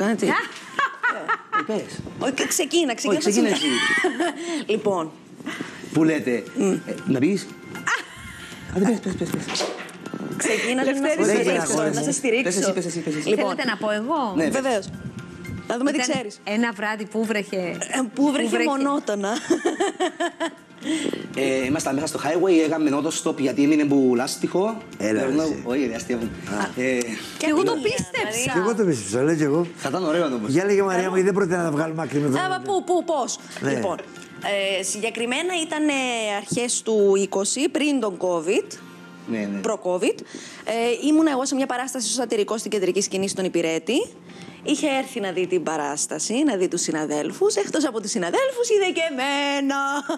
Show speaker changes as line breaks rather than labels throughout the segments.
κάνει τι.
Πες.
Ξεκίνα.
εσύ.
Λοιπόν.
Που λέτε, να πεις. Άντε, πες.
Ξεκίνα να σε στηρίξω.
Πες εσύ.
Θέλετε να πω εγώ?
Ναι,
Βεβαίως. Να δούμε τι ξέρεις.
Ένα βράδυ που βρέχε.
Που βρέχε μονότονα.
Ήμασταν μέσα στο highway, έκαμε autostop γιατί έμεινε που λάστιχο. Όχι, ρε, αστεία μου.
Και εγώ το πίστεψα.
Και εγώ το πίστεψα, λέω και εγώ.
Θα ήταν ωραίο όμως.
Για λέγε Μαρία μου, δεν προτείνω να τα βγάλουμε άκρη με εδώ.
Πώς. Λοιπόν, συγκεκριμένα ήταν αρχές του 20, πριν τον COVID.
Ναι.
Προ-COVID. Ήμουν εγώ σε μια παράσταση στο Σατυρικό στην κεντρική σκηνή στον Υπηρέτη. Είχε έρθει να δει την παράσταση, να δει τους συναδέλφους. Εκτός από τους συναδέλφους, είδε και εμένα.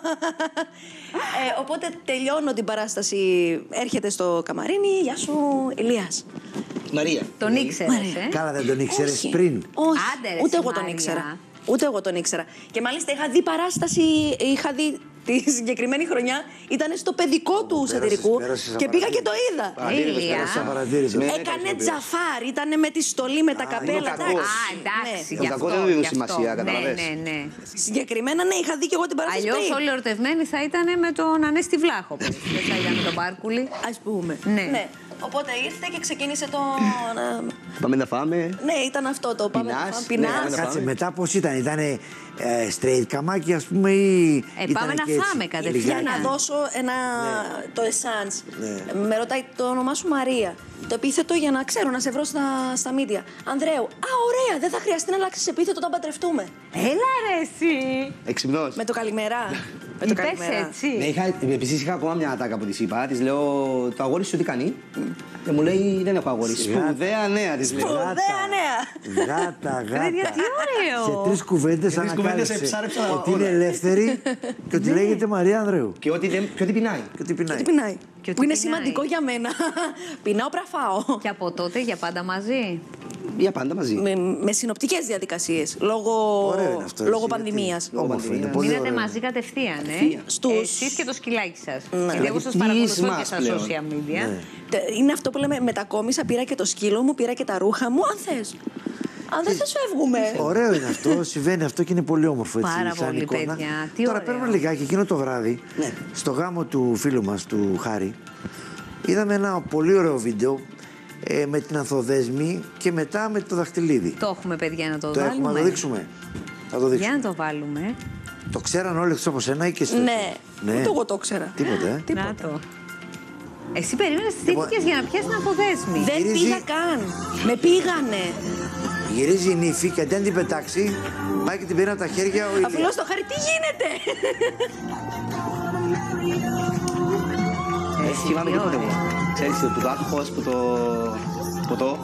Οπότε τελειώνω την παράσταση, έρχεται στο καμαρίνι. Γεια σου, Ηλίας.
Μαρία.
Τον ήξερες,
Καλά, δεν τον ήξερες πριν.
Όχι,
Άντε, ρε,
ούτε εγώ
Μαρία.
τον ήξερα. Ούτε εγώ τον ήξερα. Και μάλιστα είχα δει παράσταση, είχα δει τη συγκεκριμένη χρονιά, ήταν στο παιδικό του Σατυρικού και πήγα και το είδα. Έκανε Τζαφάρ, ήταν με τη στολή, με τα καπέλα.
Εντάξει.
Το κακό δεν δίνει σημασία, καταλαβαίνεις.
Ναι.
Συγκεκριμένα, ναι, είχα δει και εγώ την παράσταση.
Αλλιώς όλοι ερωτευμένοι θα ήταν με τον Ανέστη Βλάχο. Δεν θα ήταν με τον Πάρκουλη.
Ας πούμε.
Ναι.
Οπότε ήρθε και ξεκίνησε το.
Πάμε να φάμε.
Ναι, ήταν αυτό το. Πάμε να φάμε. Πεινάς.
Κάτσε, μετά πώς ήταν, ήτανε straight καμάκι, ας πούμε, ή.
Πάμε να φάμε κατευθείαν.
Για να δώσω το essence. Με ρωτάει το όνομά σου Μαρία. Το επίθετο για να ξέρω, να σε βρω στα media. Ανδρέου. Α, ωραία, δεν θα χρειαστεί να αλλάξεις επίθετο όταν παντρευτούμε.
Έλα ρε εσύ.
Εξυπνός.
Με το καλημέρα. Με το καλημέρα.
έτσι.
Ναι, επίσης είχα ακόμα μια ατάκα που της είπα. Της λέω, το αγόρι σου τι κάνει. Και μου λέει, δεν έχω αγόρι. Σπουδαία νέα της λέω.
Σπουδαία νέα.
Γάτα.
Τι ωραίο.
Σε 3 κουβέντες ανακάλυψε ότι είναι ελεύθερη και ότι λέγεται Μαρία Ανδρέου.
Και ότι πεινάει.
Τι πεινάει. Που είναι σημαντικό για μένα. Πεινάω πραφάω.
Και από τότε για πάντα μαζί.
Για πάντα μαζί.
Με συνοπτικές διαδικασίες. Λόγω πανδημίας.
Μείνατε μαζί κατευθείαν, εσείς και το σκυλάκι σας. Γιατί εγώ σας παρακολουθώ και στα social media.
Είναι αυτό που λέμε, μετακόμισα, πήρα και το σκύλο μου, πήρα και τα ρούχα μου, αν θες. Αν δεν θες φεύγουμε.
Ωραίο είναι αυτό, συμβαίνει αυτό και είναι πολύ όμορφο έτσι.
Πάρα
σαν
πολύ,
εικόνα.
παιδιά. Τι
Τώρα
ωραίο.
παίρνουμε λιγάκι εκείνο το βράδυ, στο γάμο του φίλου μας, του Χάρη, είδαμε ένα πολύ ωραίο βίντεο με την Ανθοδέσμη και μετά με το Δαχτυλίδι.
Το έχουμε, παιδιά, να το
Το
βάλουμε.
έχουμε, να το δείξουμε. Θα το
Για
δείξουμε.
να το βάλουμε.
Το ξέραν όλοι εκτός από σένα ή και εσύ?
Ναι, ούτε εγώ το ήξερα.
Τίποτα,
Να το. Εσύ περίμενες, στήθηκες για να πιάσεις την Ανθοδέσμη.
Δεν
Γυρίζει.
πήγα καν. Με πήγανε.
Γυρίζει η νύφη και αντί να την πετάξει, πάει και την παίρνει από τα χέρια ο Ηλίας.
Αφού λέω στο Χάρη, τι γίνεται.
Θυμάμαι και τότε εγώ. Ξέρεις, που το άγχος, που το ποτό.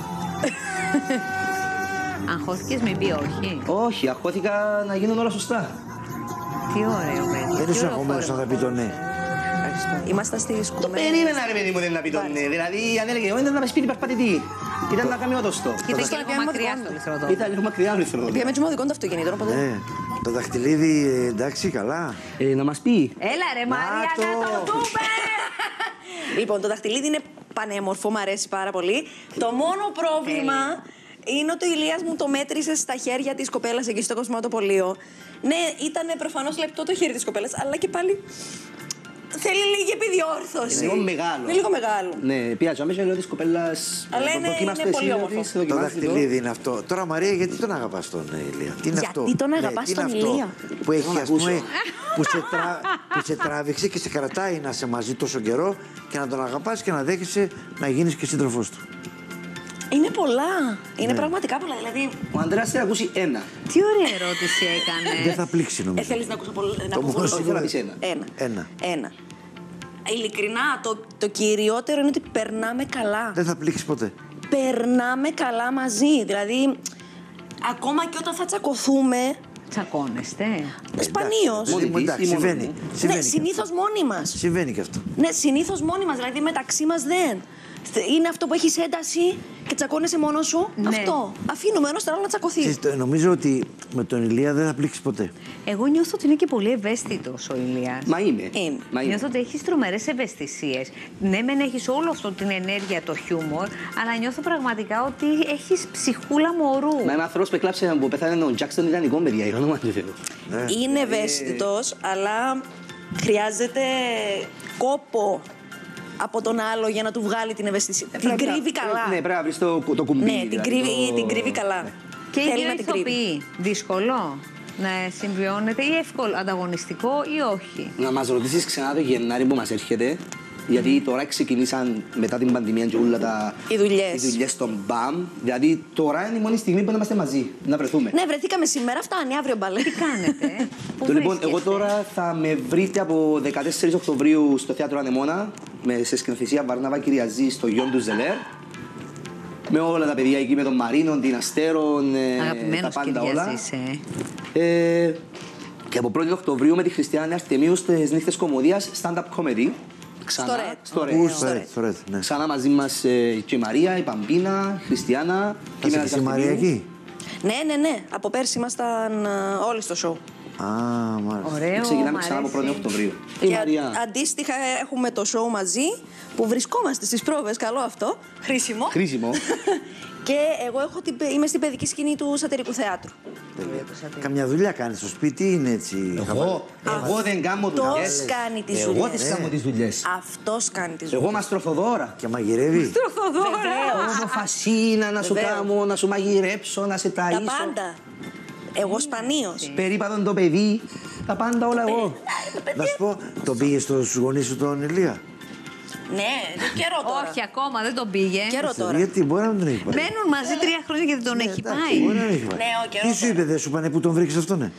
Αγχώθηκες, μην πει όχι.
Όχι, αγχώθηκα να γίνουν όλα σωστά.
Τι ωραίο, παιδί.
Δεν
Τι
είσαι
ωραίο
αγχωμένος
χώρο.
να θα πει το ναι.
Ήμασταν στη σκούνα.
Περίμενα ρε παιδί μου δεν να πει το ναι. Δηλαδή αν έλεγε ήταν να με σπίτι περπατητή. Ήταν να κάνει ότοστο.
Κοίτα
Στο
και λίγο
πιάνουμε
μακριά
δικό
στο
μου.
λιθροδό.
Ήταν λίγο μακριά ο ήθελο.
Πήγαμε τους μοναδικών του αυτοκινήτων, οπότε.
Ναι. Το Δαχτυλίδι, εντάξει, καλά.
Να μας πει.
Έλα ρε Μαρία,
το.
να το δούμε!
Λοιπόν, το δαχτυλίδι είναι πανέμορφο, μου αρέσει πάρα πολύ. Το μόνο πρόβλημα είναι ότι ο Ηλίας μου το μέτρησε στα χέρια της κοπέλας εκεί στο κοσμηματοπωλείο. Ναι, ήταν προφανώς λεπτό το χέρι της κοπέλας, αλλά και πάλι θέλει λίγη επιδιόρθωση.
Είναι λίγο μεγάλο.
Είναι λίγο μεγάλο.
Ναι, πιάζω αμέσως λέω της κοπέλας.
Αλλά είναι πολύ όμορφο.
Το Δαχτυλίδι είναι αυτό. Τώρα Μαρία, γιατί τον αγαπάς τον Ηλία? Τι είναι
Γιατί
αυτό?
τον αγαπάς
τι είναι
τον
αυτό
Ηλία?
Που έχει, ας πούμε, που σε τράβηξε και σε κρατάει να είσαι μαζί τόσο καιρό και να τον αγαπάς και να δέχεσαι να γίνεις και σύντροφός του.
Είναι πολλά. Είναι πραγματικά πολλά. Δηλαδή.
Ο Ανδρέας θέλει να ακούσει ένα.
Τι ωραία ερώτηση έκανε.
Δεν θα πλήξει νομίζω.
Θέλεις να ακούσω πολλά.
Το μόνο
Όχι, θέλω να πεις ένα.
Ένα. Ειλικρινά, το κυριότερο είναι ότι περνάμε καλά.
Δεν θα πλήξει ποτέ.
Περνάμε καλά μαζί. Δηλαδή, ακόμα και όταν θα τσακωθούμε,
Τσακώνεστε.
σπανίως.
Μόνη της
Εντάξει,
ή μόνο
συμβαίνει.
μου?
Ναι, συνήθως μόνοι μας.
Συμβαίνει και αυτό.
Ναι, συνήθως μόνοι μας. Δηλαδή, μεταξύ μας δεν. Είναι αυτό που έχεις ένταση και τσακώνεσαι μόνος σου.
Ναι.
Αυτό. Αφήνουμε ένας τον άλλο να τσακωθεί.
Νομίζω ότι με τον Ηλία δεν θα πλήξει ποτέ.
Εγώ νιώθω ότι είναι και πολύ ευαίσθητος ο Ηλίας.
Μα είμαι.
Νιώθω ότι έχεις τρομερές ευαισθησίες. Ναι, μεν έχεις όλο αυτό την ενέργεια, το χιούμορ, αλλά νιώθω πραγματικά ότι έχεις ψυχούλα μωρού.
Μα ένα άνθρωπος που εκλάψε που πεθάνε ο Τζάκστον ιδανικό, παιδιά, για όνομα του Θεού.
Είναι ευαίσθητος, αλλά χρειάζεται κόπο από τον άλλο για να του βγάλει την ευαισθησία. Την κρύβει καλά.
Ναι, πρέπει να βρεις το κουμπί.
Ναι, την κρύβει καλά.
Και
θέλει
οι
να την κρύβει.
ηθοποιοί, δύσκολο να συμβιώνεται ή εύκολο, ανταγωνιστικό ή όχι?
Να μας ρωτήσεις ξανά το Γενάρη που μας έρχεται, γιατί τώρα ξεκινήσαν μετά την πανδημία και όλα
οι δουλειές
των BAM. Δηλαδή τώρα είναι η μόνη στιγμή που είμαστε μαζί, να βρεθούμε.
Ναι, βρεθήκαμε σήμερα, φτάνει, αύριο μπαλέ.
Τι κάνετε, πού
Λοιπόν,
βρίσκεστε?
εγώ τώρα θα με βρείτε από 14 Οκτωβρίου στο Θέατρο Ανεμόνα, σε σκηνοθεσία Βαρνάβα Κυριαζή στο Γιον του Ζελέρ. Με όλα τα παιδιά εκεί, με τον Μαρίνο, την Αστέρον, τα πάντα όλα. Και από 1η Οκτωβρίου με τη Χριστιανή Αρτεμίου στις νύχτες κομμωδίας stand-up comedy. Ξανά στο Ρετ. Ξανά μαζί μας και η Μαρία, η Παμπίνα, η Χριστιανά.
Θα είσαι η Μαρία εκεί?
Ναι. Από πέρσι ήμασταν όλοι στο show.
Μάλιστα.
Ωραίο,
ξεκινάμε ξανά από 1η Οκτωβρίου.
Και αντίστοιχα έχουμε το show μαζί που βρισκόμαστε στις πρόβες. Καλό αυτό. Χρήσιμο. Και εγώ είμαι στην παιδική σκηνή του Σατυρικού Θεάτρου.
Καμιά δουλειά κάνεις στο σπίτι, είναι έτσι?
Εγώ δεν κάνω δουλειές.
Αυτός κάνει τις
Εγώ
δουλειές.
τις κάνω τις δουλειές.
Αυτός κάνει τις
Εγώ
δουλειές.
μαστροφοδόρα.
Και μαγειρεύει?
Εγώ φασίνα, να σου κάνω, να σου μαγειρέψω, να σε ταΐσω.
Τα πάντα. Εγώ σπανίως.
Περίπατον το παιδί, τα πάντα όλα εγώ.
Να σου πω, τον πήγε στους γονείς σου τον Ηλία?
Ναι, καιρό τώρα.
Όχι, ακόμα δεν τον πήγε.
Καιρό τώρα.
Γιατί μπορεί να μην τον έχει πάει.
Μένουν μαζί 3 χρόνια και δεν τον έχει πάει.
Μπορεί να έχει πάει.
Ναι, ο καιρός
Τι σου είπε, δεν σου είπανε που τον βρήκες αυτό, ναι?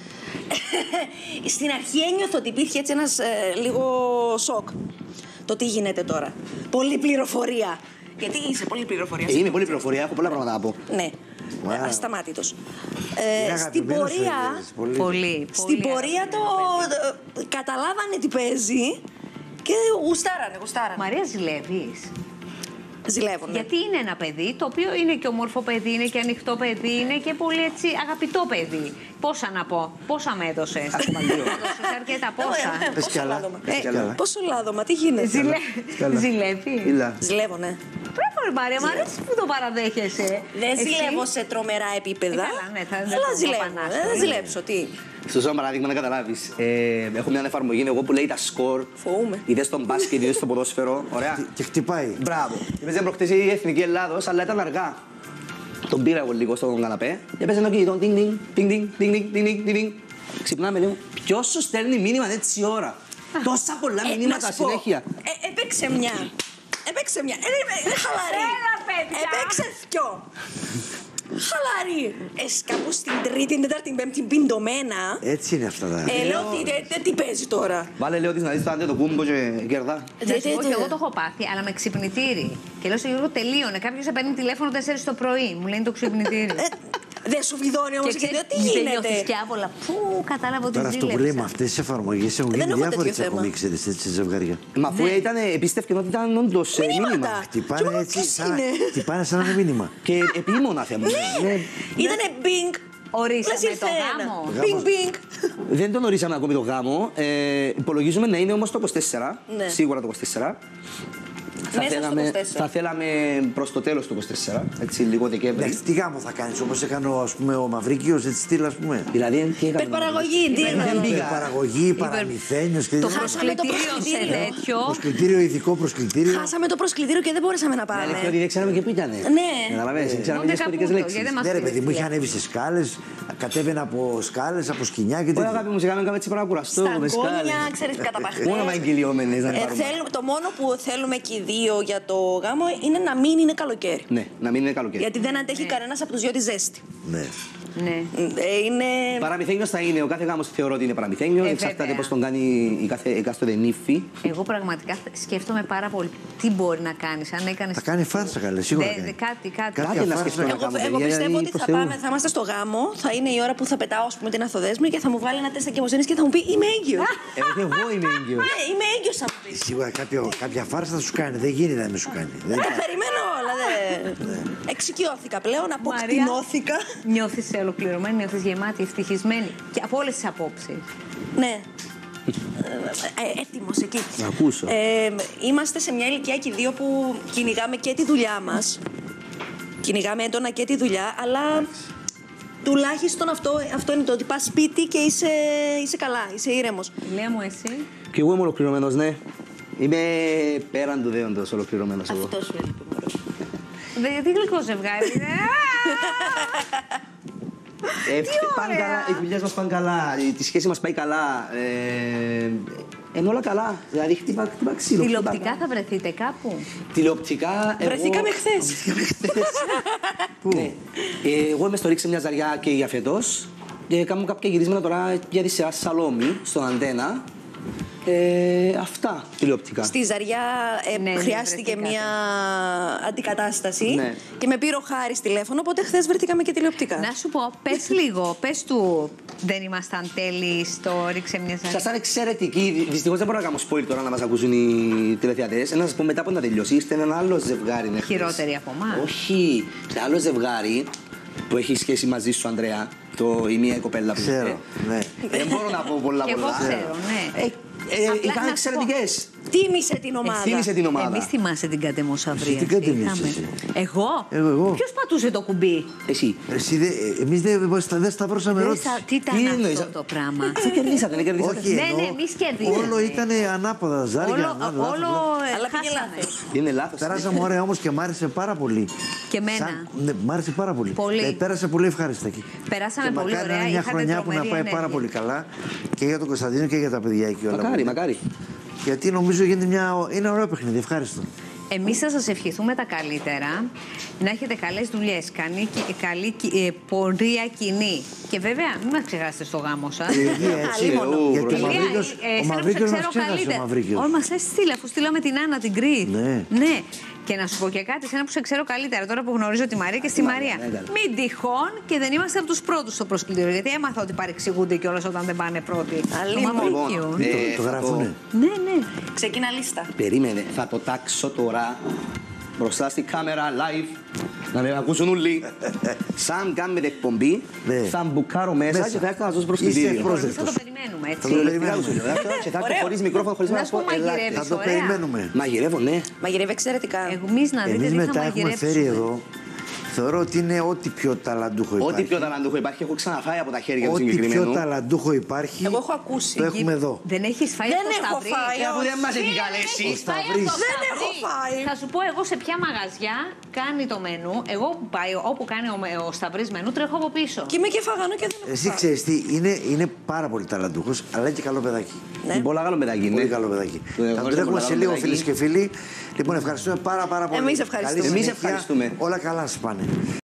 Στην αρχή ένιωθω ότι υπήρχε έτσι ένας λίγο σοκ. Το τι γίνεται τώρα. Πολλή πληροφορία. Γιατί είσαι πολλή πληροφορία.
Είμαι πολύ πληροφορία, έχω πολλά πράγματα να πω.
Ναι. Ασταμάτητος. Στην πορεία.
Πολύ.
Στην πορεία καταλάβανε τι παίζει και γουστάρανε.
Μαρία, ζηλεύεις?
Ζηλεύουνε.
Γιατί είναι ένα παιδί το οποίο είναι και όμορφο παιδί, είναι και ανοιχτό παιδί, είναι και πολύ έτσι αγαπητό παιδί. Πόσα να πω, πόσα με έδωσες? Έδωσες αρκετά, πόσα?
Πες κι άλλα.
Πόσο λάδωμα, τι γίνεται.
Ζηλεύει.
Ζηλεύω, ναι.
Μπράβο, ρε Μαρία, μου αρέσει που το παραδέχεσαι.
Δεν ζηλεύω σε τρομερά επίπεδα.
Καλά, ναι,
αλλά ζηλεύω. Δεν ζηλέψω, τι.
Στο ζω παράδειγμα να καταλάβεις. Έχω μια εφαρμογή εγώ που λέει τα σκορ.
Φοβούμαι.
Είδες στον μπάσκετ, είδες στο ποδόσφαιρο. Ωραία.
Και χτυπάει.
Μπράβο. Έπαιζε προχτές η Εθνική Ελλάδος, αλλά ήταν αργά. Τον πήρα εγώ λίγο στον καναπέ. Έπαιζε το κινητό. Τινγκ. Ξυπνάμε λίγο. Ποιος σου στέλνει μήνυμα έτσι ώρα? Τόσα πολλά μηνύματα συνέχεια.
Έπαιξε μια. Είναι χαλαρή.
Έλα, παιδιά.
Έπαιξε δυο. Χαλαρή. Κάπου στην Τρίτη, Τετάρτη, Πέμπτη, πιντωμένα.
Έτσι είναι αυτά τα.
Λέω τι παίζει τώρα.
Βάλε λέω της να δεις το άντε το κούμπο και κερδά.
Όχι, εγώ το έχω πάθει, αλλά με ξυπνητήρι. Και λέω στο Γιώργο, τελείωνε. Κάποιος σε παίρνει τηλέφωνο 4 το πρωί. Μου λένε το ξυπνητήρι.
Δεν σου βιδώνει όμως και τι γίνεται.
Και άβολα. Πού κατάλαβα ότι
Τώρα αυτό που λέει με αυτές τις εφαρμογές έχουν γίνει
έχω
διάφορες
τέτοιο θέμα.
τσακωμίξεις έτσι σε ζευγάρια.
Μα αφού ήταν, επίστευκε ότι ήταν όντως μήνυμα.
Χτυπάνε έτσι, χτυπάνε σαν ένα μήνυμα.
Και επίμονα θέμα.
Ήτανε μπινγκ.
Ορίσαμε το γάμο.
Μπινγκ.
Δεν τον ορίσαμε ακόμη το γάμο. Υπολογίζουμε να είναι όμως το 24.
Ναι.
Σίγουρα το 24. Θα θέλαμε προς το τέλος του 24, έτσι λίγο Δεκέμβρη.
Εντάξει, τι γάμο θα κάνεις, όπως έκανε ο Μαυρίκιος, έτσι στυλ, ας πούμε?
Δηλαδή, τι έκανε?
Υπερπαραγωγή, τι είναι.
Παραγωγή, παραμυθένιος και
Το
τέτοια.
προσκλητήριο σε τέτοιο.
Προσκλητήριο, ειδικό προσκλητήριο.
Χάσαμε το προσκλητήριο και δεν μπορέσαμε να πάμε.
Αλήθεια ότι δεν ξέραμε και πού ήταν.
Ναι.
Καταλαβαίνεις, δεν ξέραμε
Ούτε
τις κωδικές
καπούτο,
λέξεις.
γιατί δεν μας
Ναι, ρε παιδί μου,
στείλει.
είχε ανέβει σε σκάλες, κατέβαινε από σκάλες, από σκοινιά και
Ωραία,
τέτοια.
αγάπη μου, σιγά μην κάνουμε έτσι πράγμα κουραστό.
Στα
με σκάλες.
γκόνια, ξέρεις, καταπαχτές.
Μόνο με εγγυλιόμενες να πάρουμε.
Το μόνο που θέλουμε και οι δύο για το γάμο είναι να μην είναι καλοκαίρι.
Ναι, να μην είναι καλοκαίρι.
Γιατί δεν αντέχει κανένας από τους δυο τη ζέστη.
Ναι.
Ναι.
Είναι.
Παραμυθένιος θα είναι. Ο κάθε γάμος θεωρώ ότι είναι παραμυθένιος. Εξαρτάται
βέβαια.
πώς τον κάνει η κάθε εκάστοτε νύφη.
Εγώ πραγματικά σκέφτομαι πάρα πολύ τι μπορεί να κάνεις. Αν έκανες.
Θα κάνει φάρσα καλέ, σίγουρα. κάνει.
Κάτι.
Κάτι να
φάρσα.
σκεφτώ να
Εγώ,
κάνω.
εγώ
παιδιά,
πιστεύω ότι
προς
θα,
Θεού.
θα είμαστε στο γάμο, θα είναι η ώρα που θα πετάω ας πούμε, την Αθοδέσμη και θα μου βάλει ένα τεστ εγκυμοσύνης και θα μου πει είμαι έγκυος.
Και εγώ είμαι έγκυος.
Ναι, είμαι έγκυος θα μου πει.
Σίγουρα κάποια φάρσα θα σου κάνει. Δεν γίνεται να μην σου κάνει.
Τα περιμένω όλα. Εξοικειώθηκα πλέον, αποκτηνώθηκα.
Νιώθεις ολοκληρωμένη, νιώθεις γεμάτη, ευτυχισμένη και από όλες τις απόψεις.
Ναι. Έτοιμος εκεί.
Να ακούσω.
Είμαστε σε μια ηλικία και οι δύο που κυνηγάμε και τη δουλειά μας. Κυνηγάμε έντονα και τη δουλειά, αλλά τουλάχιστον αυτό είναι το ότι πας σπίτι και είσαι καλά, είσαι ήρεμος.
Λέα μου εσύ.
Και εγώ είμαι ολοκληρωμένος, ναι. Είμαι πέραν του δέοντος ολοκληρωμένος εγώ.
Αυτό σου έλειπε, μωρό.
Τι γλυκό ζευγάρι είναι.
Πάνε καλά, οι δουλειές μας πάνε καλά, η σχέση μας πάει καλά. Είναι όλα καλά. Δηλαδή χτύπα ξύλο.
Τηλεοπτικά θα βρεθείτε κάπου.
Τηλεοπτικά.
Βρεθήκαμε χθες.
Ναι. Εγώ είμαι στο Ρίξε μια Ζαριά και για φέτος. Κάνουμε κάποια γυρίσματα τώρα για τη σειρά Σαλόμι στον Αντένα. Αυτά τηλεοπτικά.
Στη Ζαριά
Ναι,
χρειάστηκε
βρεθήκατε.
μια αντικατάσταση
Ναι.
και με πήρε ο Χάρης τηλέφωνο, οπότε χθες βρεθήκαμε και τηλεοπτικά.
Να σου πω, πες λίγο, πες του δεν ήμασταν τέλειοι στο ρίξε μια ζάρια.
Σας ήταν εξαιρετική. Δυστυχώς δεν μπορώ να κάνω spoil τώρα να μας ακούσουν οι τηλεθεατές. Να σας πω μετά που να τελειώσει. Είστε ένα άλλο ζευγάρι. Ναι,
Χειρότεροι από εμάς.
Όχι. Είστε άλλο ζευγάρι που έχει σχέση μαζί σου, Ανδρέα. Η μία κοπέλα που
Ξέρω,
είστε.
ναι.
Δεν μπορώ να πω πολλά.
Και εγώ ξέρω, ναι. Απλά
Ήταν
να σου
εξαιρετικές.
Τίμησε την ομάδα.
Θύμισε την ομάδα.
Εμείς θυμάσαι την κατεμοσαυρία.
Εσύ τι κατεμίσες,
Εγώ.
Εγώ.
Ποιος πατούσε το κουμπί.
Εσύ.
Εμείς δεν σταυρώσαμε ερώτηση.
Τι ήταν
Τι
αυτό
εννοείς?
το πράγμα.
Δεν κερδίσατε, δεν κερδίσατε.
Όχι,
Ναι,
εννοώ,
ναι, εμείς κερδίσαμε.
όλο ήταν ανάποδα, ζάρια.
Όλο
Αλλά πήγε
χάσαμε.
λάθος.
Είναι λάθος.
Περάσαμε ωραία όμως και μ' άρεσε πάρα πολύ.
Και εμένα.
Ναι, μ' άρεσε πάρα πολύ.
Πολύ.
Πέρασε πολύ ευχάριστα εκεί.
Περάσαμε
Και
πολύ
μακάρι να
ωραία,
είναι μια
είχατε
χρονιά που να
τρομερή
πάει πάρα
ενέργεια.
πολύ καλά και για τον Κωνσταντίνο και για τα παιδιά εκεί όλα.
Μακάρι, μακάρι.
Γιατί νομίζω γίνεται είναι ωραίο παιχνίδι, ευχάριστο.
Εμείς θα σας ευχηθούμε τα καλύτερα, να έχετε καλές δουλειές, καλή πορεία κοινή. Και βέβαια, μην μας ξεχάσετε στο γάμο σας.
Έτσι,
Αλίμονο.
γιατί ο
Ηλία,
Μαυρίκιος, ο
εσένα που
Μαυρίκιος
σε
μας
ξέρω
ξέχασε ο
καλύτερα.
Μαυρίκιος.
Όχι, μας έχει στείλει, αφού στείλαμε την Άννα την Κρή.
Ναι.
Και να σου πω και κάτι, σένα που σε ξέρω καλύτερα, τώρα που γνωρίζω τη Μαρία και στη Μαρία.
ναι, ναι.
Μην τυχόν και δεν είμαστε από τους πρώτους στο προσκλητήριο. Γιατί έμαθα ότι παρεξηγούνται κιόλας όταν δεν πάνε πρώτοι.
Αλίμονο.
Το Μαυρίκιο.
Το γράφουνε.
Ναι, ναι.
Ξεκινά λίστα.
Περίμενε, θα το τάξω τώρα μπροστά στη κάμερα live να με ακούσουν όλοι. Σαν κάνετε εκπομπή,
Ναι.
θα μπουκάρω μέσα και θα έρθω να σας
Είσαι
προσκλητήριο.
Εμείς θα
πρόσδεκτος.
το περιμένουμε,
Θα
έτσι.
το περιμένουμε.
Και θα έρθω
Ωραίο.
χωρίς μικρόφωνο, χωρίς
Να σου πω, μαγειρεύεις.
Θα το
ωραία.
περιμένουμε.
Μαγειρεύω, ναι.
Μαγειρεύει εξαιρετικά.
Εμείς να δείτε
Εμείς
τι θα
μετά έχουμε
μαγειρέψουμε.
φέρει εδώ. Θεωρώ ότι είναι ό,τι πιο ταλαντούχο
Ό,τι
υπάρχει.
πιο ταλαντούχο υπάρχει, έχω ξαναφάει από τα χέρια του
Ό,τι πιο
συγκεκριμένου.
ταλαντούχο υπάρχει.
Εγώ έχω ακούσει.
Το έχουμε εδώ.
Δεν έχεις φάει
Δεν
από το
έχω
σταυρί.
φάει,
Αφού δεν μας έχει καλέσει.
Έχεις φάει από το
Δεν
σταυρί.
έχω φάει.
Θα σου πω εγώ σε ποια μαγαζιά κάνει το μενού. Εγώ που πάει, όπου κάνει ο Σταυρής μενού, τρέχω από πίσω.
Και είμαι και φαγανό και δεν έχω
Εσύ
φάει.
ξέρεις τι, είναι πάρα πολύ ταλαντούχος, αλλά είναι και καλό παιδάκι.
Ναι.
Είναι πολλά καλό παιδάκι, ναι.
Πολύ καλό παιδάκι. Θα το έχουμε σε λίγο, φίλες και φίλοι. Λοιπόν, ευχαριστούμε πάρα πολύ.
Εμείς ευχαριστούμε.
Καλή
Εμείς
συνέχεια.
ευχαριστούμε.
Όλα καλά σας πάνε.